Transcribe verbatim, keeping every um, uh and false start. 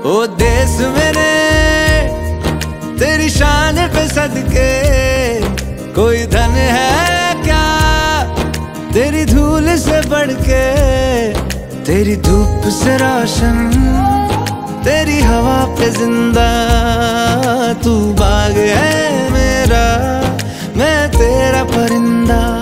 ओ देश मेरे तेरी शान पे सदके, कोई धन है क्या तेरी धूल से बढ़ के। तेरी धूप से रोशन, तेरी हवा पे जिंदा, तू बाग है मेरा, मैं तेरा परिंदा।